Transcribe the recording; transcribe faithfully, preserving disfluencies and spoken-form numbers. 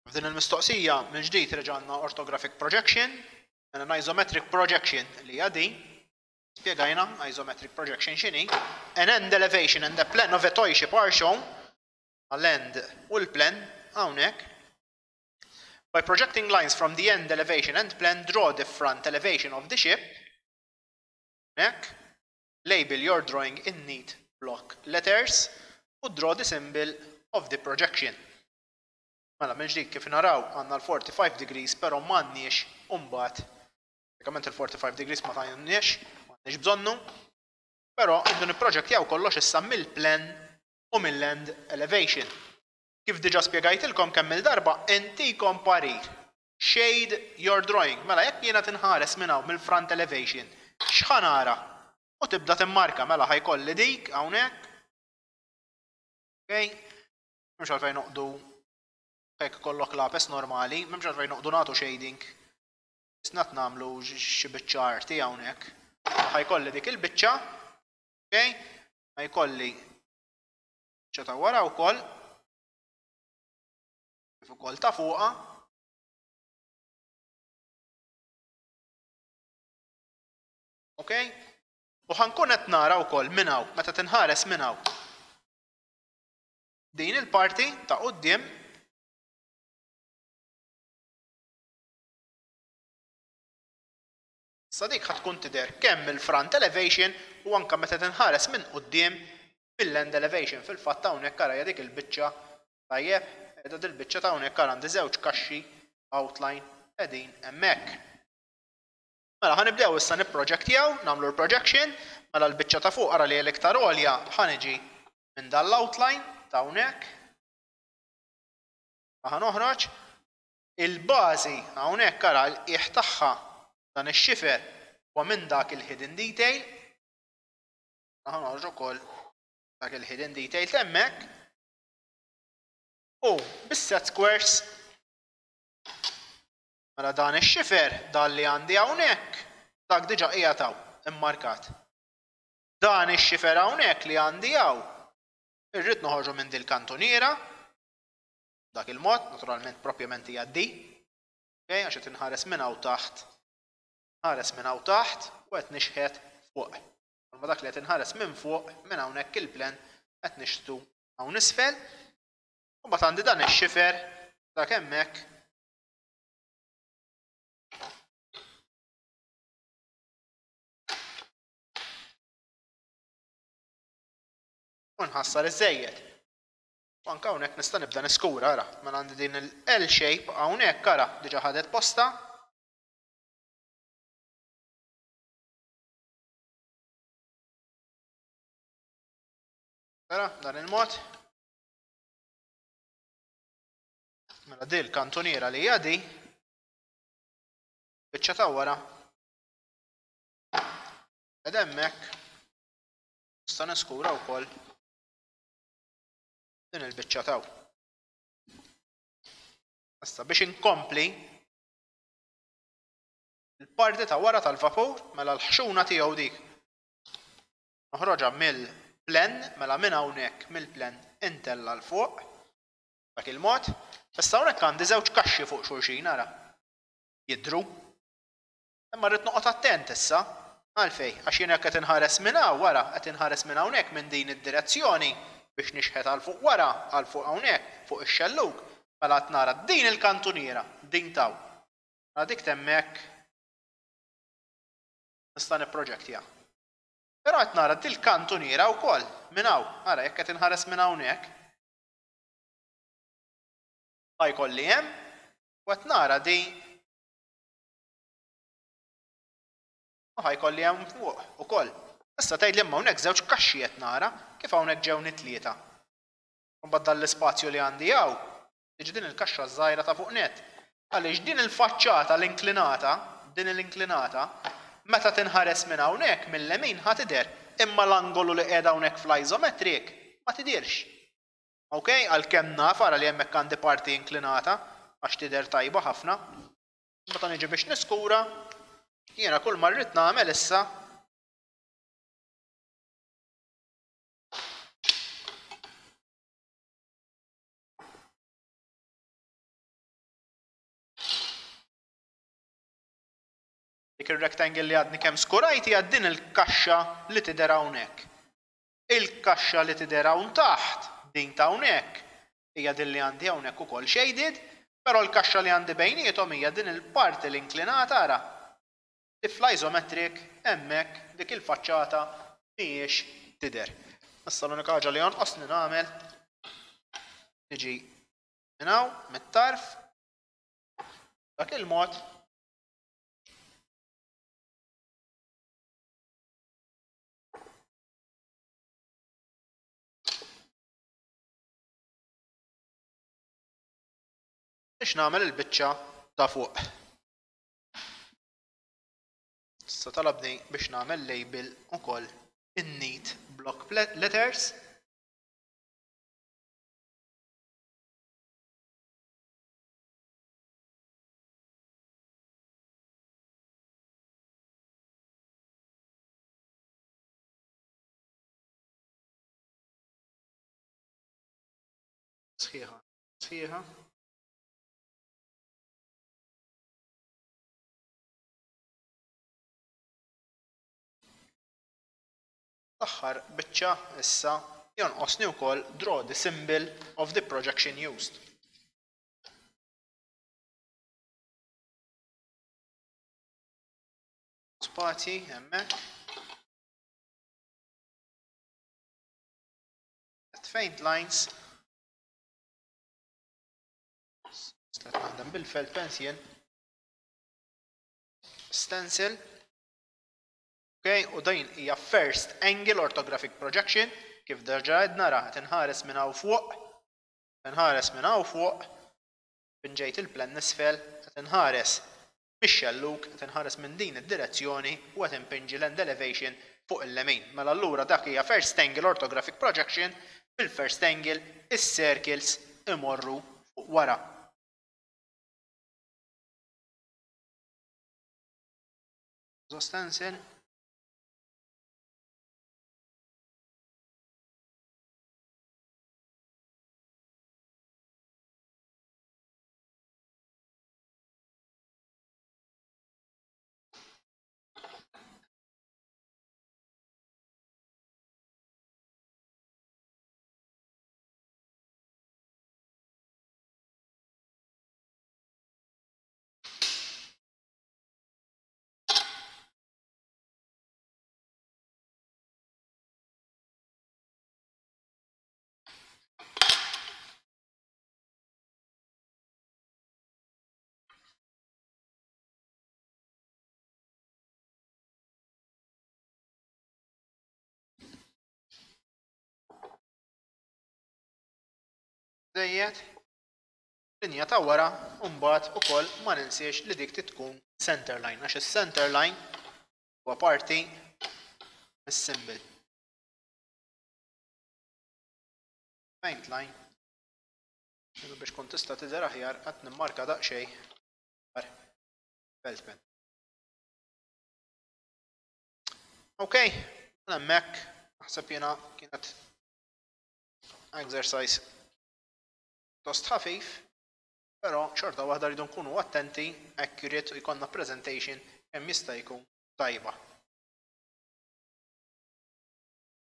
F'din il-mistoqsija minn ġdid reġgħna orthographic projection, an isometric projection li hija din. Spjegajna isometric projection x'inhi. An end elevation and the plan of a toy ship are shown. Għall-end u l-plan hawnhekk. By projecting lines from the end elevation and plan, draw the front elevation of the ship. Hawnhekk. Label your drawing in neat block letters u draw the symbol of the projection. Mela minn ġdid kif naraw għandna l-forty-five degrees però m'għandniex imbagħad bażikament il-forty-five degrees ma tajniex, m'għandniex bżonnu, però rridu nipproġettjaw kollox issa mill-plan u mill-end elevation. Kif diġà spjegajtilkom kemm il-darba intikom parir. Shade your drawing. Mela jekk jiena tinħares minn hawn mill-front elevation, x'ħa nara? U tibda timmarka mela ħajkolli dik hawnhekk. Okay? Mhux għalfejn noqdu hekk kollok lapes normali, m'hemmx għalfejn noqdu nagħtu shading. Isnat nagħmlu xi biċċa arti hawnhekk. Ħajkolli dik il-biċċa, okay? Ħajkolli biċċa ta' wara wkoll. Kif ukoll ta' fuqha. Okay? U ħankun qed nara wkoll minn hawn meta tinħares minn hawn. Din il-parti ta' quddiem sa dik ħad tkun tidher kemm il-front elevation u anke meta tinħares minn quddiem fil-end elevation. Fil-fatt hawnhekk ara dik il-biċċa tajjeb, qiegħda din il-biċċa ta' hawnhekk ara għandi żewġ kaxxi outline qegħdin hemmhekk. Mela ħanibdew issa nipproġettjaw, nagħmlu l-projection, mela l-biċċa ta' fuq ara li l-iktar għolja ħaniġi minn dan l-outline ta' hawnhekk. Ħanoħroġ il-bażi hawnhekk ara l-qiegħ tagħha dan ix-xifer huwa minn dak il-hidden detail. Ħanoħroġ ukoll dak il-hidden detail hemmhekk. U bis-set squares mela dan ix-xifer dan li għandi hawnhekk dak diġà qiegħed hawn immarkat. Dan ix-xifer hawnhekk li għandi hawn irrid noħorġu minn din il-kantuniera dak il-mod, naturalment propjament hija d. Okay, għax qed inħares minn hawn taħt. Ħares minn hawn taħt u qed nixħet fuq. Ma dak li qed inħares minn fuq minn hawnhekk il-plan qed nixtu hawn isfel. U mbagħad għandi dan ix-xifer dak hemmhekk u nħassar iż-żejjed. U anke hawnhekk nista' nibda niskura ara, mela għandi din il-L shape hawnhekk ara diġà ħadet posta. Ara dan il-mod. Mela din il-kantuniera li hija di biċċa ta' wara. Ed hemmhekk nista' niskura wkoll din il-biċċa taw. Issa biex inkompli il-parti ta' wara tal-vapur mela l-ħxuna tiegħu dik. Noħroġha mill-plan mela minn hawnhekk mill-plan intella l fuq dak il-mod. Issa hawnhekk għandi żewġ kaxxi fuq xulxin ara. Jidhru. Imma rrid noqgħod attent issa għalfejn għax jien hekk qed inħares minn hawn wara qed inħares minn hawnhekk minn din id-direzzjoni biex nixħet għal fuq wara, għal fuq hawnhekk, fuq ix-xellug, mela qed nara din il-kantuniera, din taw. Mela dik hemmhekk nista' nipproġettja. Però qed nara din il-kantuniera wkoll minn hawn, ara jekk qed inħares minn hawnhekk. Ħajkolli hemm u qed nara din u ħajkolli hemm fuq ukoll. Issa tgħidli hemm hawnhekk żewġ kaxxi qed nara kif hawnhekk ġewni tlieta. Imbagħad dan l-ispazju li għandi hawn tiġi din il-kaxxa żgħira ta' fuq net. Għaliex din il-faċċata l-inklinata, din l-inklinata, meta tinħares minn hawnhekk mill-lemin ħa tidher, imma l-angolu li qiegħda hawnhekk fl-isometric ma tidhirx. Okay? Għalkemm naf ara li hemmhekk għandi parti inklinata għax tidher tajba ħafna. Meta niġi biex niskura, jiena kull ma rrid nagħmel issa dik ir-rectangle li għadni kemm skurajt hija din il-kaxxa li tidher hawnhekk. Il-kaxxa li tidher hawn taħt din ta' hawnhekk hija din li għandi hawnhekk ukoll shaded, però l-kaxxa li għandi bejniethom hija din il-parti l-inklinata ara. Li fl-isometric hemmhekk dik il-faċċata mhijiex tidher. Issa l-unika ħaġa li jonqosni nagħmel niġi minn hawn mit-tarf dak il-mod biex nagħmel il-biċċa ta' fuq. Issa talabni biex nagħmel label ukoll in-neat block letters. Sħiħa, sħiħa. L-aħħar biċċa issa jonqosni wkoll draw the symbol of the projection used. Spazji hemmhekk. Faint lines. Stat naħdem bil-felt pencil. Stencil. Okay, u din hija first angle orthographic projection, kif derġa għedna ra qed inħares minn hawn fuq, inħares minn hawn fuq, binġejt il-plan nisfel, qed inħares mix-xelluk, qed inħares minn din id-direzzjoni u qed impinġi l-end elevation fuq il-lemin. Mela allura dak hija first angle orthographic projection, bil-first angle is-circles imorru fuq wara. Stencil. Dejjed, linja ta' wara, u mbagħad ukoll ma ninsiex li dik tkun center line, għax is-center line huwa parti mis-symbol. Faint line. Biex tkun tista' tidher aħjar qed nimmarka daqsxejn belt pen. Okay, hemmhekk naħseb jiena kienet exercise tost ħafif, però xorta waħda rridu nkunu attenti, accurate u jkollna presentation kemm jista' jkun tajba.